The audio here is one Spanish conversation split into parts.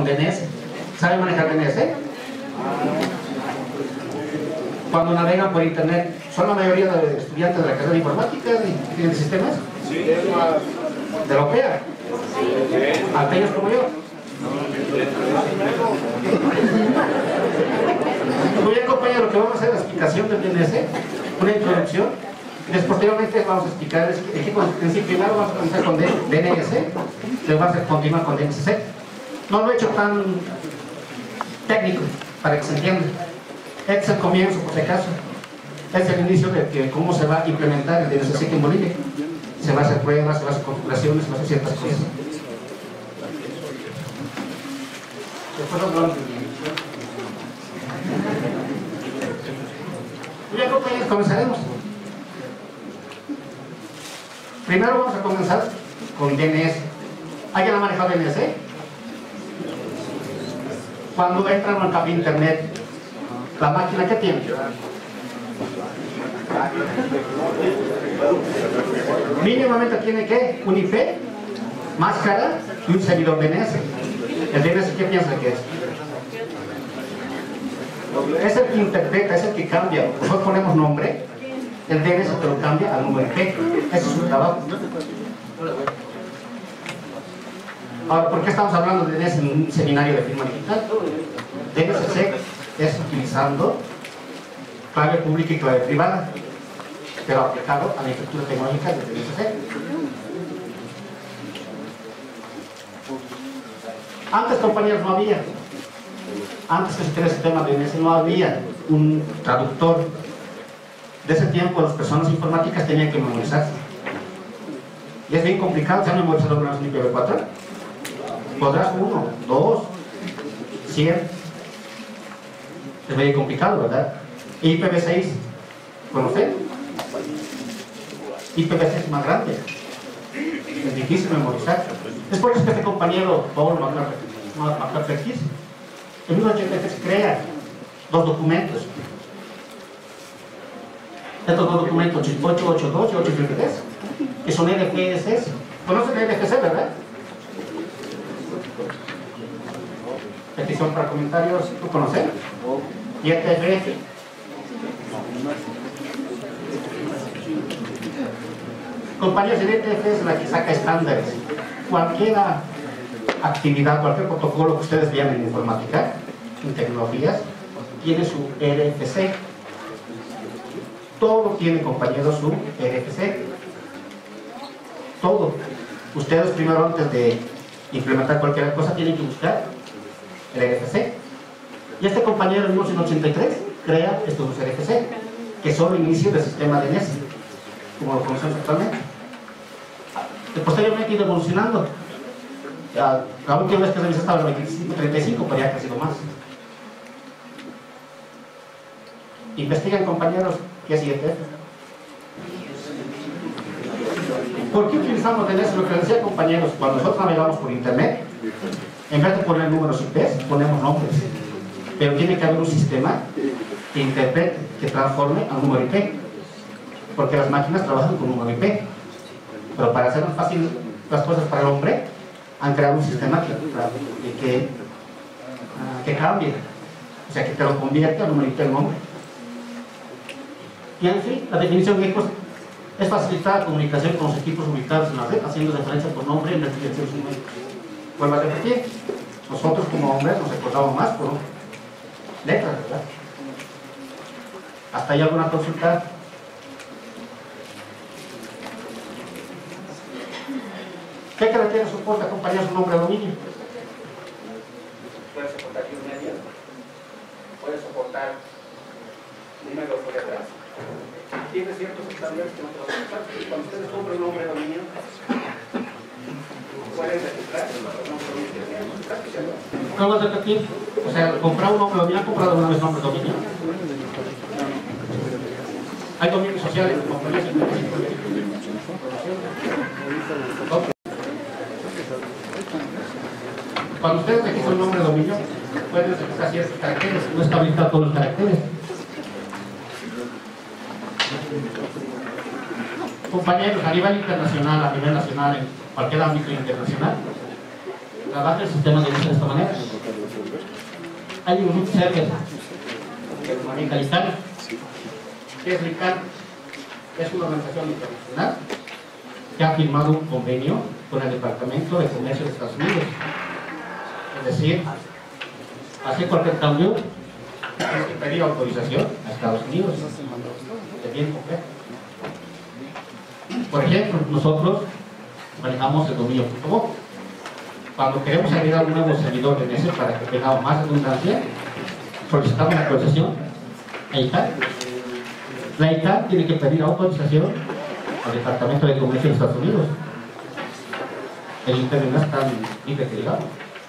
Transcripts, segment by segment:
con DNS. ¿Saben manejar DNS? Cuando navegan por internet, ¿son la mayoría de estudiantes de la carrera de informática que tienen sistemas? Sí. ¿De la OPEA? ¿Alteños como yo? Muy bien, compañero, lo que vamos a hacer es la explicación del DNS, una introducción. Posteriormente vamos a explicar en qué consiste. Primero vamos a comenzar con DNS, después vamos a continuar con DNSSEC. No lo he hecho tan técnico para que se entienda. Este es el comienzo, por si acaso. Este es el inicio de cómo se va a implementar el DNSSEC en Bolivia. Se va a hacer pruebas, se va a hacer configuraciones, se va a hacer ciertas cosas. Después hablamos de bien, compañeros, comenzaremos. Primero vamos a comenzar con DNS. ¿Alguien ha manejado DNS? Cuando entran al café internet, la máquina que tiene mínimamente tiene que un IP, máscara y un servidor DNS. ¿El DNS qué piensa que es? Es el que interpreta, es el que cambia. Nosotros ponemos nombre, el DNS te lo cambia al número IP. Ese es su trabajo. Ahora, ¿por qué estamos hablando de DNS en un seminario de firma digital? DNSSEC es utilizando clave pública y clave privada, pero aplicado a la infraestructura tecnológica de DNSSEC. Antes, compañeros, no había. Antes que se creara el sistema de DNS no había un traductor. De ese tiempo las personas informáticas tenían que memorizarse. Y es bien complicado. ¿Se han memorizado alguna vez un IPv4? Podrás 1, 2, 100. Es bien complicado, ¿verdad? IPv6, ¿conocen? IPv6 es más grande. Es difícil memorizar. Es por eso que este compañero, Paul McCarthy, en 1983 crea dos documentos. Estos dos documentos, 882 y 833, que son RFC. ¿Conocen el RFC, verdad? Petición para comentarios, ¿tú conoces? Y RFC. Compañeros, el RFC es la que saca estándares. Cualquier actividad, cualquier protocolo que ustedes vean en informática, en tecnologías, tiene su RFC. Todo tiene, compañeros, su RFC. Todo. Ustedes primero, antes de implementar cualquier cosa, tienen que buscar el RFC. Y este compañero en 1983 crea estos dos RFC, que son el inicio del sistema DNS, como lo conocemos actualmente. Posteriormente ha ido evolucionando. La última vez que revisé estaba en 2535, pero ya ha crecido más. Investiguen, compañeros, ¿qué es IETF? ¿Por qué utilizamos DNS? Lo que les decía, compañeros, cuando nosotros navegamos por internet, en vez de poner números IP, ponemos nombres. Pero tiene que haber un sistema que interprete, que transforme a un número IP. Porque las máquinas trabajan con un número IP. Pero para hacer más fácil las cosas para el hombre, han creado un sistema que cambie. O sea, que te lo convierte a número IP el nombre. Y en fin, la definición de equipos es facilitar la comunicación con los equipos ubicados en la red, haciendo referencia por nombre en las direcciones numéricas. Vuelvo a repetir, nosotros como hombres nos recordamos más por letras, ¿verdad? ¿Hasta ahí alguna consulta? ¿Qué caracteres soporta, compañeros, un nombre de dominio? Puede soportar aquí un medio, puede soportar números por detrás. Tiene ciertos estándares que no te lo soportan. Cuando ustedes compran un nombre de dominio, pueden registrar el nombre de dominio. ¿Cómo es repetir? O sea, comprar un nombre de dominio, ¿han comprado alguna vez nombre de dominio? Hay dominios sociales, compañías y cuando ustedes registran un nombre de dominio, pueden registrar ciertos caracteres, no está habilitado todos los caracteres. Compañeros, a nivel internacional, a nivel nacional, en cualquier ámbito internacional, trabaja el sistema de esta manera. hay un root server que lo maneja LICAN. ¿Qué es LICAN? Es una organización internacional que ha firmado un convenio con el Departamento de Comercio de Estados Unidos. Es decir, hacer cualquier cambio hay que pedir autorización a Estados Unidos. Es bien complejo. Por ejemplo, nosotros manejamos el dominio.bo. Cuando queremos agregar un nuevo servidor DNS para que tenga más redundancia, solicitamos la autorización a ICANN. La ICANN tiene que pedir autorización al Departamento de Comercio de Estados Unidos. El Internet no es tan libre que digamos.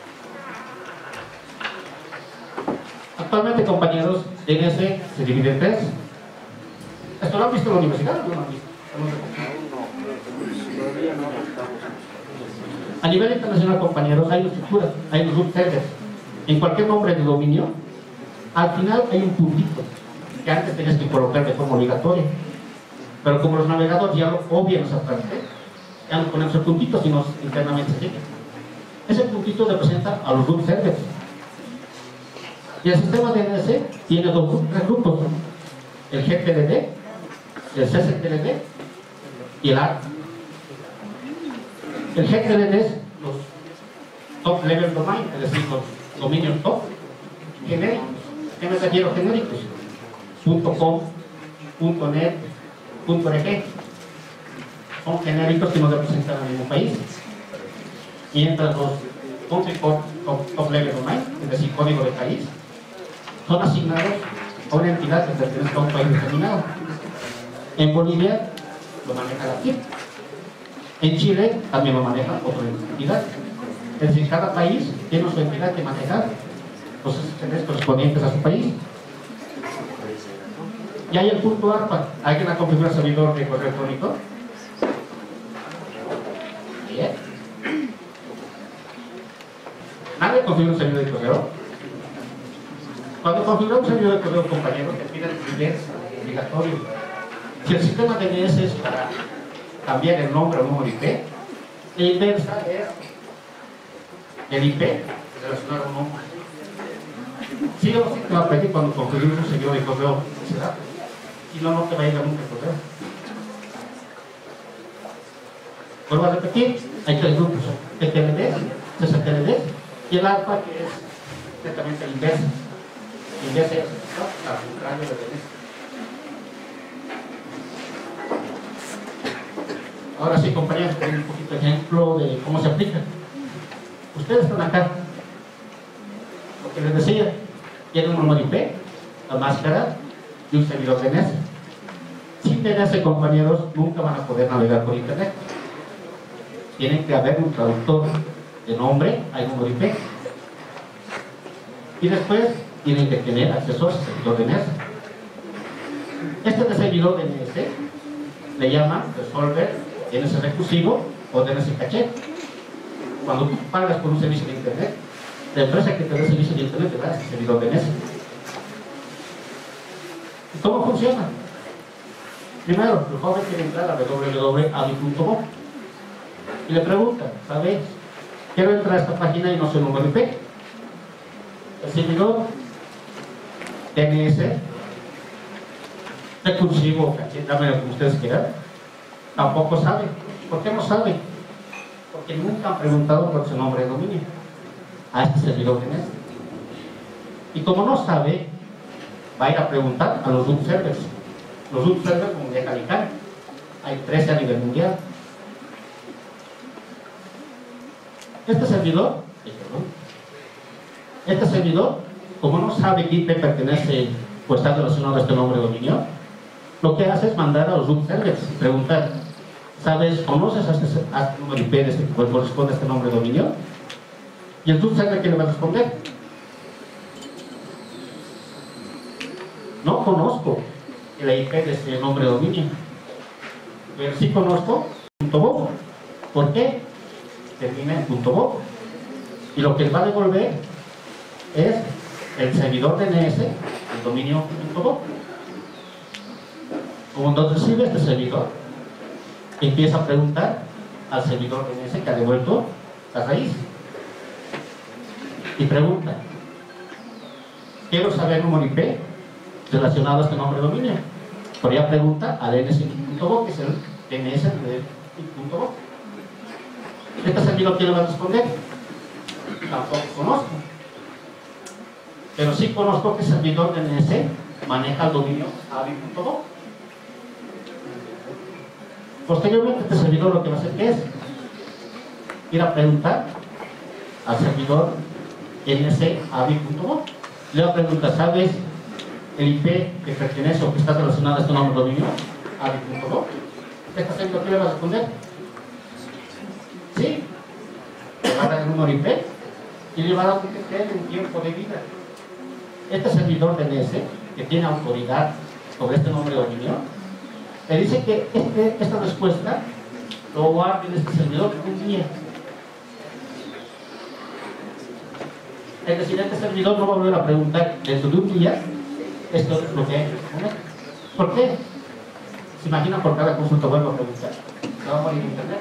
Actualmente, compañeros, DNS se divide en tres. ¿Esto lo han visto en la universidad o no lo han visto? A nivel internacional, compañeros, hay dos estructuras, hay los root servers. En cualquier nombre de dominio, al final hay un puntito que antes tenías que colocar de forma obligatoria. Pero como los navegadores ya lo obvian esa parte, ya no ponemos el puntito, sino internamente se sigue. Ese puntito representa a los root servers. Y el sistema DNS tiene tres grupos: el GTLD, el CCTLD y el ARP. El GTLD es los top level domain, es decir, los dominios top genéricos. ¿Qué me refiero genéricos? .com, .net, .org. Son genéricos que no representan al mismo país. Mientras los country top level domain, es decir, código de país, son asignados a una entidad que pertenece a un país determinado. En Bolivia lo maneja la TIP. En Chile también lo maneja otra entidad. Es decir, cada país tiene su entidad que manejar los SSLs correspondientes a su país. Y hay el punto ARPA. ¿Alguien ha configurado el servidor de correo electrónico? Bien. ¿Nadie configura un servidor de correo? Cuando configura un servidor de correo, compañeros, te piden el inversa, obligatorio. Si el sistema DNS es para cambiar el nombre o número IP, la inversa es el IP relacionado a un nombre. Sí o sí te va a pedir cuando configuras un servidor de correo ese dato. Si no, no te va a llegar nunca el correo. Vuelvo a repetir, hay tres grupos: TTLD, CCTLD y el ARPA, que es directamente el inverso. El inverso es al contrario de DNS. Ahora sí, compañeros, tengo un poquito de ejemplo de cómo se aplica. Ustedes están acá. Lo que les decía, tienen un número IP, la máscara y un servidor DNS. Sin DNS, compañeros, nunca van a poder navegar por Internet. Tienen que haber un traductor de nombre al número IP. Y después tienen que tener acceso al servidor DNS. Este servidor DNS le llaman resolver DNS recursivo o DNS caché. Cuando tú pagas por un servicio de Internet, la empresa que te da el servicio de Internet te da este servidor DNS. ¿Y cómo funciona? Primero, el joven quiere entrar a www.avi.bo y le pregunta, ¿sabes? Quiero entrar a esta página y no sé el número IP. El servidor DNS recursivo o caché, dámelo como ustedes quieran, tampoco sabe. ¿Por qué no sabe? Porque nunca han preguntado por su nombre de dominio a este servidor DNS. Y como no sabe, va a ir a preguntar a los root servers. Los root servers, como de LICANN, hay 13 a nivel mundial. Este servidor, como no sabe qué IP pertenece o está relacionado a este nombre de dominio, lo que hace es mandar a los root servers y preguntar, ¿sabes, conoces a este número IP de este, que corresponde a este nombre de dominio? Y el root server, ¿qué le va a responder? No conozco el IP de este nombre de dominio, pero sí conozco .bo. ¿Por qué? Termina en .bo. Y lo que va a devolver es el servidor DNS, el dominio .bo. Cuando recibe este servidor, empieza a preguntar al servidor DNS que ha devuelto la raíz. Y pregunta, quiero saber el número IP relacionado a este nombre de dominio. Por ella pregunta a dns.bo, que es el DNS de .bo. Este servidor, ¿quién le va a responder? Tampoco conozco. Pero sí conozco que el servidor DNS maneja el dominio abi.bo. Posteriormente, este servidor lo que va a hacer, ¿qué es? Ir a preguntar al servidor dns.abi.bo. Le va a preguntar, ¿sabes el IP que pertenece o que está relacionado a este nombre de dominio? abi.bo. ¿Este servidor qué le va a responder? Sí. Le va a dar el número IP y le va a dar un TTL en tiempo de vida. Este servidor DNS, que tiene autoridad sobre este nombre de dominio, le dice que esta respuesta lo guarde en este servidor un día. Es decir, este servidor no va a volver a preguntar dentro de un día. Esto es lo que hay que responder. ¿Por qué? ¿Se imaginan por cada consulta vuelvo a preguntar? ¿Se va a morir internet?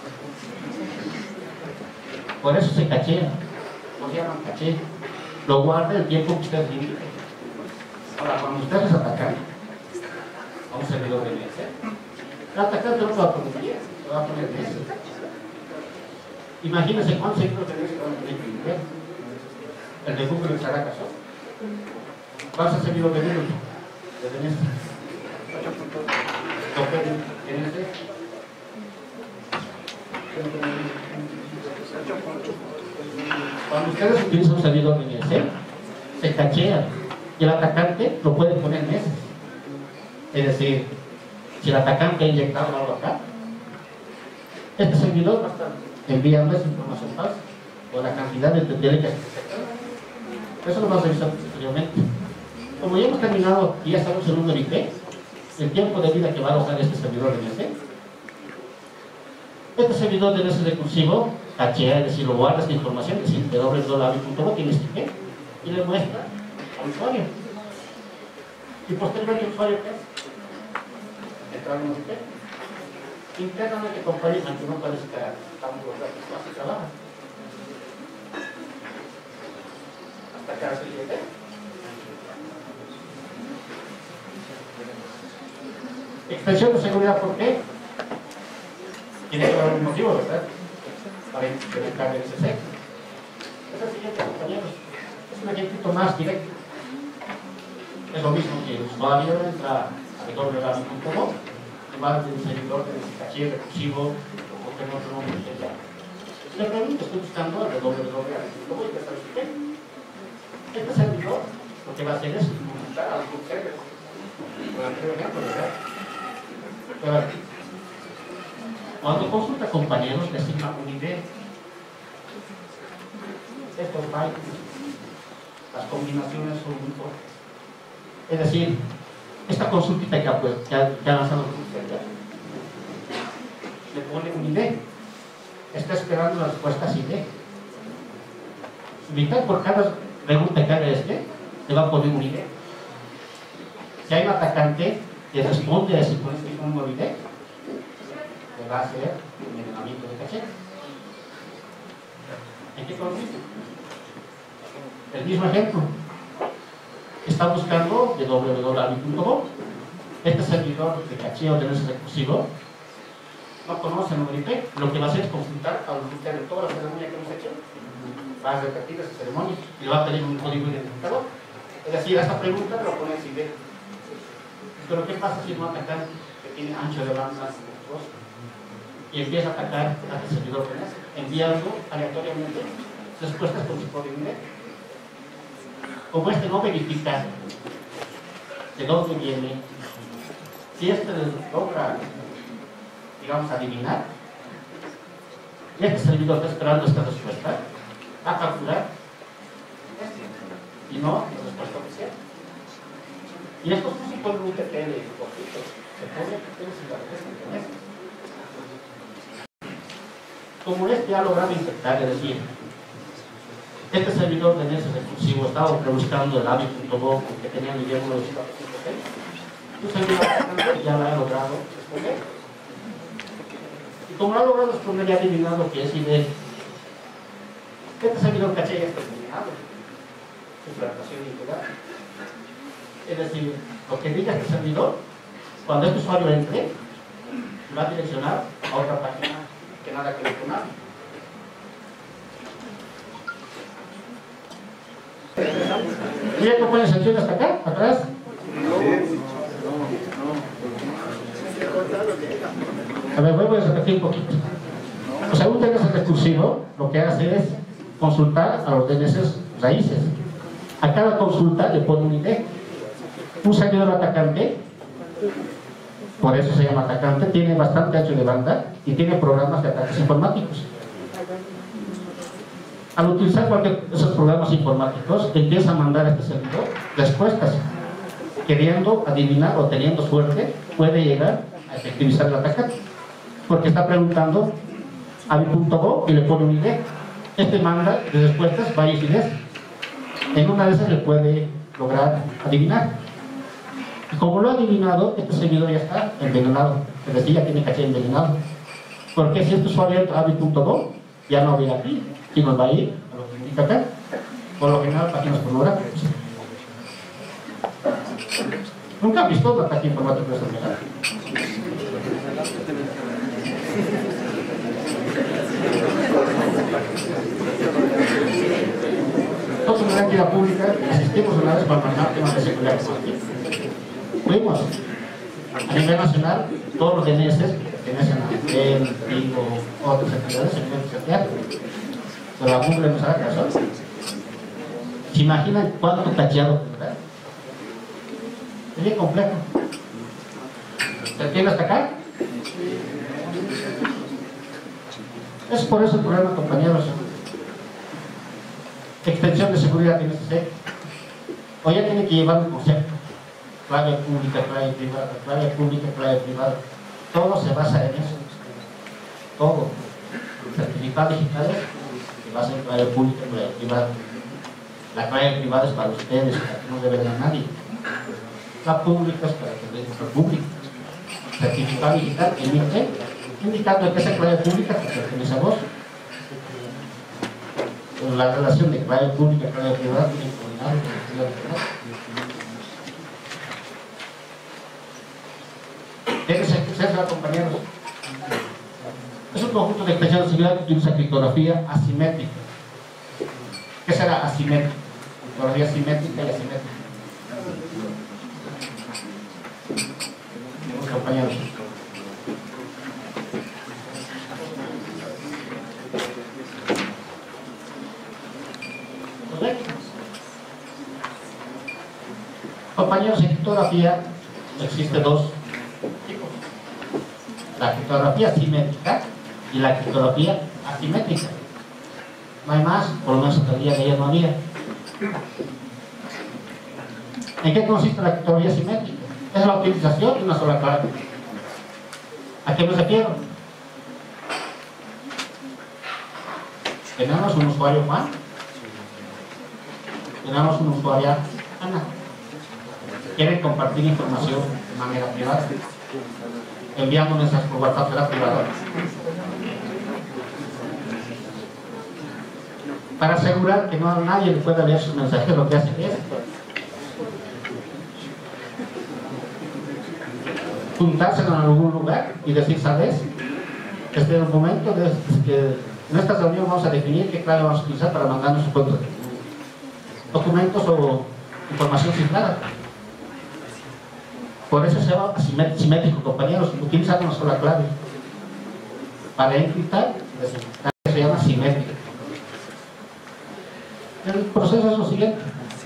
Por eso se cachea. Lo llaman caché. Lo guarda el tiempo que ustedes limiten. Ahora, cuando ustedes atacan a un servidor de DNS, el atacante no va a poner 10, va a poner 10. Imagínense cuántos servidores de DNS van a tener que limpiar. El de Google les hará caso. ¿Cuál es el servidor de DNS? Cuando ustedes utilizan un servidor DNS, se cachea y el atacante lo puede poner meses. Es decir, si el atacante ha inyectado algo acá, este servidor va a estar enviando esa información falsa o la cantidad de TTL que se. Eso lo vamos a revisar posteriormente. Como ya hemos terminado y ya sabemos el número IP, el tiempo de vida que va a alojar este servidor DNS, este servidor DNS recursivo cachea, es decir, lo guarda esta información, es decir, www.abi.bo tiene este IP y le muestra al usuario. Y posteriormente el usuario, ¿qué es? Entrar en un IP. Internamente compañía, aunque no parezca tan burocrático, así trabaja. Hasta que hace el IP. Extensión de seguridad, ¿por qué? Tiene que haber un motivo, ¿verdad? Para implementar el SSC. Es el siguiente, compañeros. Es un ejemplo más directo. Es lo mismo que el usuario entra a www.bo, en base del servidor de caché recursivo o cualquier otro nombre que sea. Le pregunto, estoy buscando el www.bo y ya sabes qué. Este servidor lo que va a hacer es implementar a los subservers. Por ejemplo, ¿verdad? Cuando consulta compañeros, le asigna un ID. Estos bytes, las combinaciones son muy fuertes. Es decir, esta consultita que ha lanzado el servidor, le pone un ID. Está esperando la respuesta ID. Mitad por cada pregunta que haga le va a poner un ID. Si hay un atacante que responde a ese número ID, le va a hacer un envenenamiento de caché. ¿En qué consiste? El mismo ejemplo. Está buscando de www.abi.bo. Este servidor de caché o de DNS recursivo no conoce el número IP. Lo que va a hacer es consultar al router de toda la ceremonia que hemos hecho. Va a repetir esa ceremonia y le va a pedir un código identificador. Es decir, a esta pregunta lo pone en ID. Pero ¿qué pasa si un atacante que tiene ancho de banda y empieza a atacar al servidor DNS, enviando aleatoriamente respuestas con su código ID? Como este no verifica de dónde viene, si este logra, digamos, adivinar, y este servidor está esperando esta respuesta, va a calcular y no la respuesta oficial. Y esto no se pone un TTL poquito, se pone TTL sin la respuesta de DNS. Como este ha logrado infectar, es decir, este servidor de DNS recursivo estaba buscando el abi.bo que tenía el nivel 1 de 5.6. Un servidor ya lo ha logrado responder. Y como lo ha logrado responder, ya ha adivinado que es ID. Este servidor caché ya está eliminado. implantación integral. Es decir, lo que diga este servidor, cuando este usuario entre, va a direccionar a otra página que nada que ver con nada. ¿Y ya compañeros se entiende hasta acá? ¿Atrás? A ver, voy a repetir un poquito. O sea, un DNS recursivo lo que hace es consultar a los DNS raíces. A cada consulta le pone un ID. Un servidor atacante, por eso se llama atacante, tiene bastante ancho de banda y tiene programas de ataques informáticos. Al utilizar cualquier de esos programas informáticos, empieza a mandar a este servidor respuestas. Queriendo adivinar o teniendo suerte, puede llegar a efectivizar el atacante. Porque está preguntando a mi.go y le pone un ID. Este manda de respuestas varias ideas. En una de esas le puede lograr adivinar. Y como lo ha adivinado, este servidor ya está envenenado. Es decir, ya tiene caché envenenado. Porque si este usuario entra a mi.go, ya no va a ir aquí, sino va a ir a lo que indica acá. Por lo general, páginas pornográficas. ¿Nunca han visto un ataque informático de esta manera? Nosotros en la entidad pública asistimos una vez para manejar temas de seguridad informática. Fuimos a nivel nacional todos los DNS que pertenecen a Intel, Vivo, otras entidades se pueden setear. Pero la Google nos hará caso. ¿Se imaginan cuánto tacheado? ¿Verdad? Es bien complejo. ¿Se entiende hasta acá? Es por eso el problema, compañeros. Extensión de seguridad tiene que ser. O ya tiene que llevar un concepto. Clave pública, clave privada, clave pública, clave privada. Todo se basa en eso. Todo. Certificados digitales se basa en clave pública, clave privada. La clave privada es para ustedes, para que no deben a nadie. La pública es para que den nuestro público. Certificado digital emite indicando que esa clave pública que pertenece a vos. La relación de clave pública y clave privada tiene que coordinar debe ser, compañeros. Es un conjunto de expresiones de seguridad que utiliza criptografía asimétrica. ¿Qué será asimétrica? Criptografía simétrica y asimétrica. Compañeros. Compañeros, en criptografía existe dos tipos: la criptografía simétrica y la criptografía asimétrica. No hay más, por lo menos hasta el día de ayer no había. ¿En qué consiste la criptografía simétrica? Es la utilización de una sola clave. ¿A qué me refiero? Tenemos un usuario Juan, tenemos un usuario Ana. Quieren compartir información de manera privada, enviando mensajes por WhatsApp de la privada. Para asegurar que no nadie le pueda leer sus mensajes, lo que hace es juntarse en algún lugar y decir, ¿sabes? Este es el momento de que en esta reunión vamos a definir qué clave vamos a utilizar para mandarnos documentos o información cifrada. Por eso se llama simétrico, compañeros. Utilizan una sola clave. Para encriptar, se llama simétrico. El proceso es lo siguiente.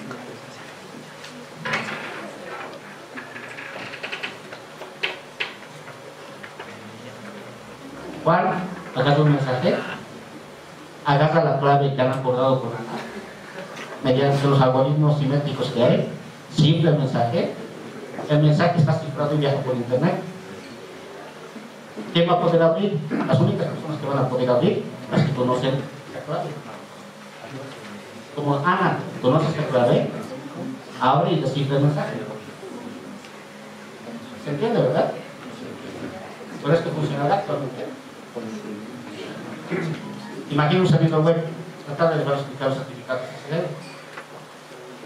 Juan agarra un mensaje, agarra la clave que han acordado con Ana, mediante los algoritmos simétricos que hay, cifra el mensaje está cifrado y viaja por internet. ¿Quién va a poder abrir? Las únicas personas que van a poder abrir, las que conocen la clave. Como Ana conoce esta clave, abre y descifra el mensaje. ¿Se entiende, verdad? Por esto funcionará actualmente. Imagina un servidor web, tratar de explicar los certificados.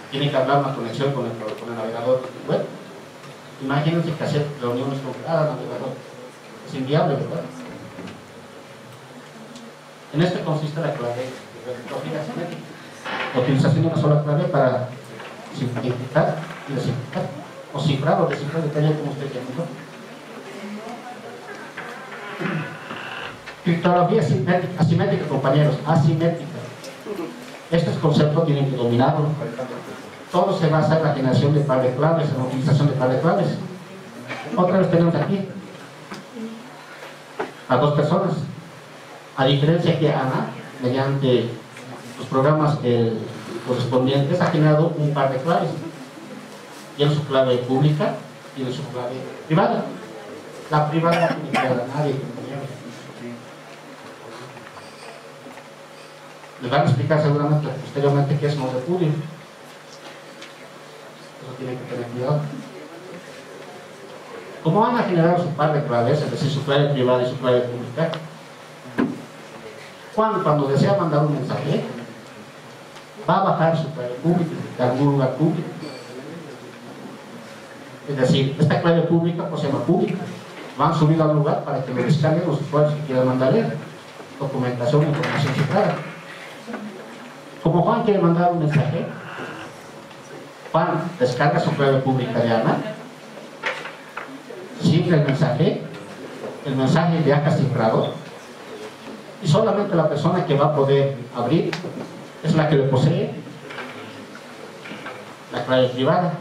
tiene que hablar una conexión con el navegador web. Imagínense que hacer reuniones con cada navegador es inviable, ¿verdad? En esto consiste la clave de criptografía asimétrica. La utilización de una sola clave para simplificar y desimplificar, o cifrar o descifrar, depende de cómo usted quiera. Criptografía asimétrica, compañeros, asimétrica. Estos conceptos tienen que dominarlo. Todo se basa en la generación de par de claves, en la utilización de par de claves. Otra vez tenemos aquí a dos personas. A diferencia que Ana, mediante los programas correspondientes, ha generado un par de claves. Tiene su clave pública y tiene su clave privada. La privada no tiene que dar a nadie, compañeros. Les van a explicar seguramente posteriormente qué es no repudio. Eso tiene que tener cuidado. Como van a generar su par de claves, es decir, su clave privada y su clave pública, cuando desea mandar un mensaje, va a bajar su clave pública de algún lugar público. Es decir, esta clave pública pues se llama pública. Van subido al lugar para que lo descarguen los usuarios que quieran mandarle documentación o información cifrada. Como Juan quiere mandar un mensaje, Juan descarga su clave pública de Ana, cifra el mensaje viaja cifrado, y solamente la persona que va a poder abrir es la que le posee la clave privada.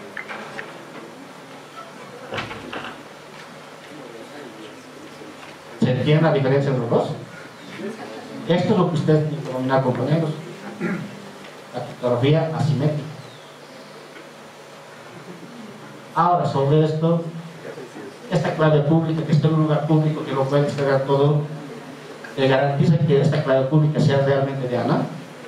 ¿Se entiende la diferencia entre los dos? Esto es lo que ustedes tienen que dominar, compañeros. La criptografía asimétrica. Ahora, sobre esto, esta clave pública que está en un lugar público que lo puede descargar todo, ¿le garantiza que esta clave pública sea realmente de Ana?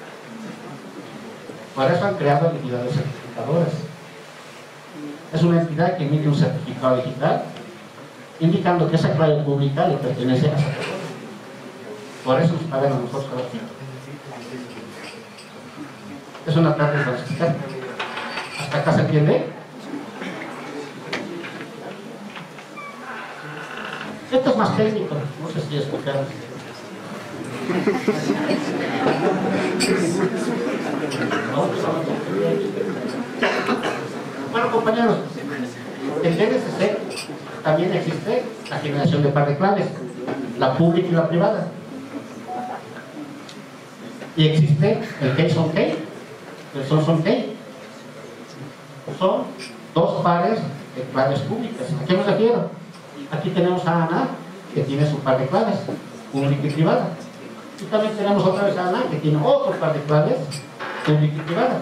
Para eso han creado entidades certificadoras. Es una entidad que emite un certificado digital indicando que esa clave pública le pertenece a esa persona. Por eso nos pagan a nosotros cada día. Es una parte de falsificar. ¿Hasta acá se entiende? Esto es más técnico, no sé si escucharon. Bueno, compañeros, en DNSSEC también existe la generación de par de claves, la pública y la privada. Y existe el case on key, el source on key. Son dos pares de claves públicas. ¿A qué me refiero? Aquí tenemos a Ana, que tiene su par de claves, pública y privada. Y también tenemos otra vez a Ana, que tiene otro par de claves, pública y privada.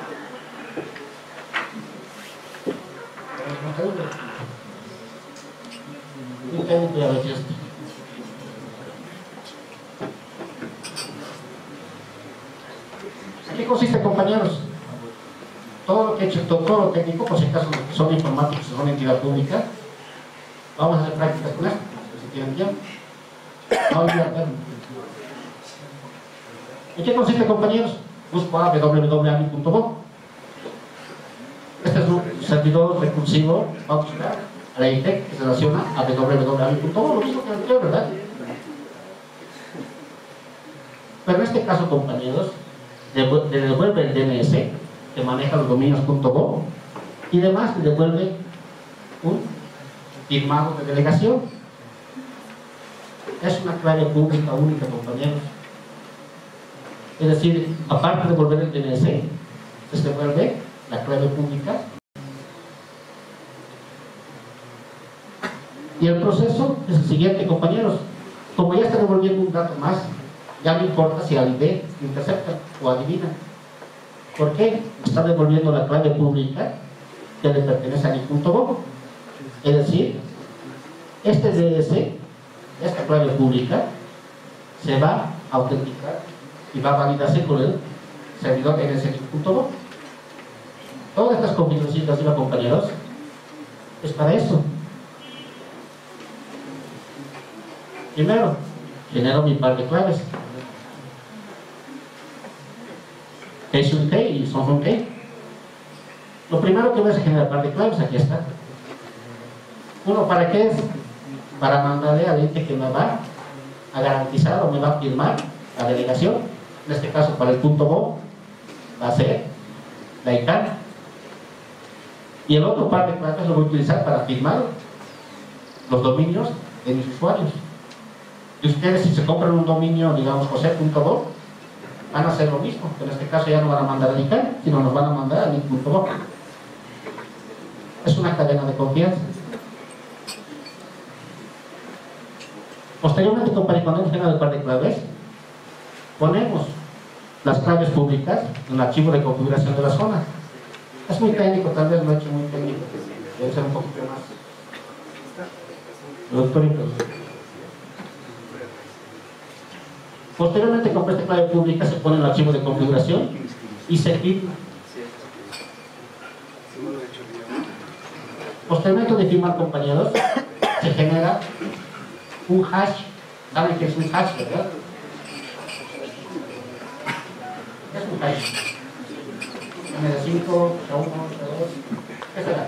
¿En qué consiste, compañeros? Todo lo que he hecho, todo lo técnico, por si acaso son informáticos, son entidad pública, vamos a hacer prácticas con esto, si tienen tiempo. ¿En qué consiste, compañeros? Busco a www.ami.bo. Este es un servidor recursivo, vamos a buscar a la ITEC, que se relaciona a www.ami.bo, lo mismo que anterior, ¿verdad? Pero en este caso, compañeros, le devuelve el DNS que maneja los dominios.bo y además le devuelve un firmado de delegación. Es una clave pública única, compañeros. Es decir, aparte de devolver el DNS, se devuelve la clave pública. Y el proceso es el siguiente, compañeros. Como ya está devolviendo un dato más, ya no importa si al ID intercepta o adivina. ¿Por qué? Está devolviendo la clave pública que le pertenece a mi.bo. Es decir, este DNS, esta clave pública, se va a autenticar y va a validarse con el servidor DNS.bo. Todas estas configuraciones, compañeros, es para eso. Primero, genero mi par de claves. Case on key y source on key. Lo primero que voy a generar par de claves, aquí está. Uno, ¿para qué es? Para mandarle al ente que me va a garantizar o me va a firmar la delegación. En este caso, para el punto .bo va a ser la ICANN. Y el otro par de claves lo voy a utilizar para firmar los dominios de mis usuarios. Y ustedes, si se compran un dominio, digamos, jose.bo, van a hacer lo mismo. En este caso ya no van a mandar al ICANN, sino nos van a mandar al link.bo. Es una cadena de confianza. Posteriormente, compañeros, cuando hemos generado el par de claves, ponemos las claves públicas en el archivo de configuración de la zona. Es muy técnico, tal vez lo he hecho muy técnico, debe ser un poquito más. Posteriormente, con esta clave pública se pone el archivo de configuración y se firma. Posteriormente de firmar, compañeros, se genera un hash. ¿Saben qué es un hash, verdad? ¿Qué es un hash? M5, 1, 2, ¿qué será?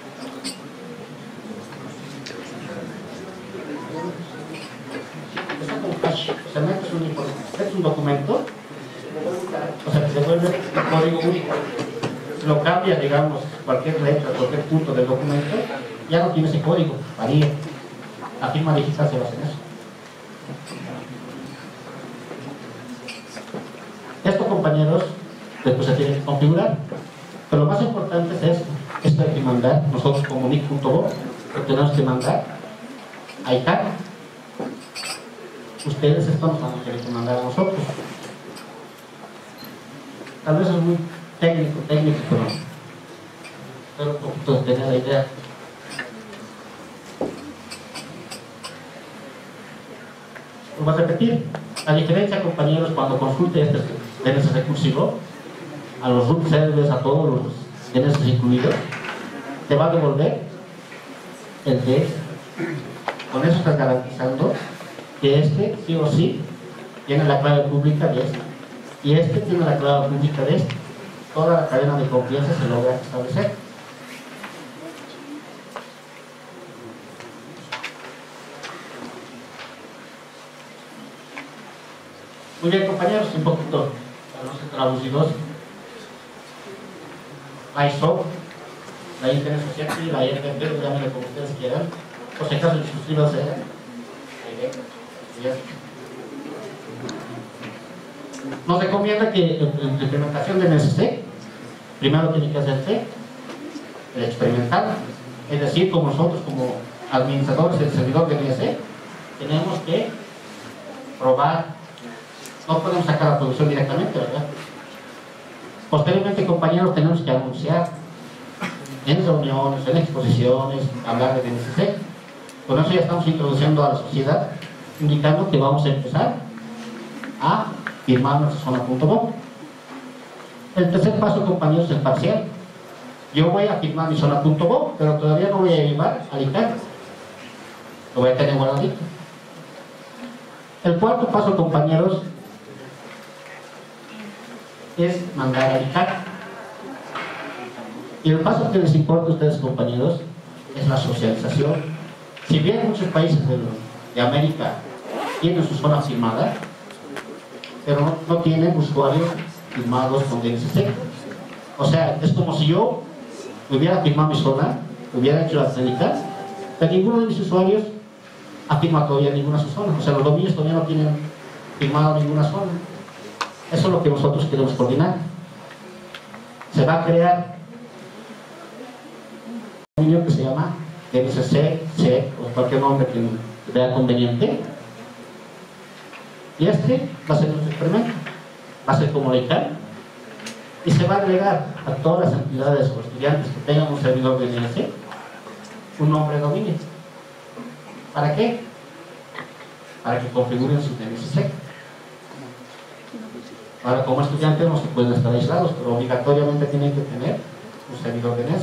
Es un hash, o sea, metes un información, es un documento, o sea, se vuelve un código único. Si lo cambia, digamos, cualquier letra, cualquier punto del documento, ya no tiene ese código, varía. La firma digital se basa en eso. Esto, compañeros, después se tiene que configurar. Pero lo más importante es esto. Esto hay que mandar, nosotros como nick.bo, lo tenemos que mandar a ICANN. Ustedes esto nos van a tener que mandar a nosotros. Tal vez es muy técnico, pero un poquito de tener la idea. Lo voy a repetir. La diferencia, compañeros, cuando consulte este DNS recursivo, a los root servers, a todos los DNS incluidos, te va a devolver el DNS. Con eso estás garantizando que este, sí o sí, tiene la clave pública de este. Y este tiene la clave pública de este. Toda la cadena de confianza se logra establecer. Muy bien, compañeros, un poquito para no ser traducidos. La ISO, la Internet Society, la IRTP, llámenle como ustedes quieran. Por si acaso, suscríbanse. Nos recomienda que en la implementación de NSC, primero tiene que hacerse el experimental. Es decir, como nosotros, como administradores del servidor de NSC, tenemos que probar. No podemos sacar la producción directamente, ¿verdad? Posteriormente, compañeros, tenemos que anunciar en reuniones, en exposiciones, hablar de NSC. Con eso ya estamos introduciendo a la sociedad, indicando que vamos a empezar a firmar nuestra zona.bo. El tercer paso, compañeros, es parcial. Yo voy a firmar mi zona.bo, pero todavía no voy a llevar al ICANN. Lo voy a tener guardadito. El cuarto paso, compañeros, es mandar al ICANN. Y el paso que les importa a ustedes, compañeros, es la socialización. Si bien muchos países de América tienen su zona firmada, pero no tienen usuarios firmados con DNSSEC. O sea, es como si yo hubiera firmado mi zona, hubiera hecho la técnica, pero ninguno de mis usuarios ha firmado todavía ninguna su zona. O sea, los dominios todavía no tienen firmado ninguna zona. Eso es lo que nosotros queremos coordinar. Se va a crear un dominio que se llama DNSSEC, SEC o cualquier nombre que vea conveniente. Y este va a ser nuestro experimento. Va a ser como la ICANN. Y se va a agregar a todas las entidades o estudiantes que tengan un servidor de DNS un nombre de dominio. ¿Para qué? Para que configuren su DNSSEC. Ahora, como estudiantes no se pueden estar aislados, pero obligatoriamente tienen que tener un servidor DNS.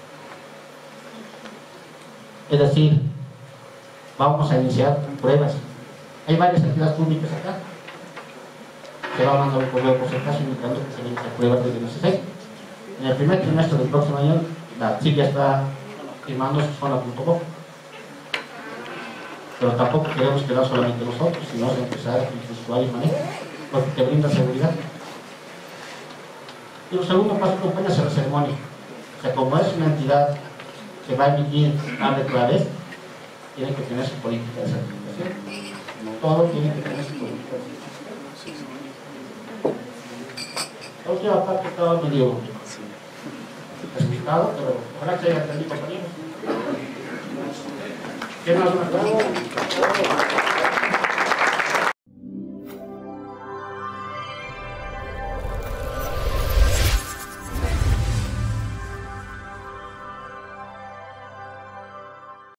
Es decir, vamos a iniciar pruebas. Hay varias entidades públicas acá. Se va a mandar un correo por si acaso indicando que se inician pruebas de DNSSEC. En el primer trimestre del próximo año, la CIP ya está firmando zona.com. Pero tampoco queremos quedar solamente nosotros, sino empezar a que los usuarios manejen, porque te brinda seguridad. Y el segundo paso que acompaña es la ceremonia. O sea, como es una entidad que va a emitir hambre otra vez, tiene que tener su política de certificación. Todo tiene que tener su política de certificación. La última parte estaba medio explicado, pero ojalá que haya entendido, compañeros. ¿Qué más me acabo?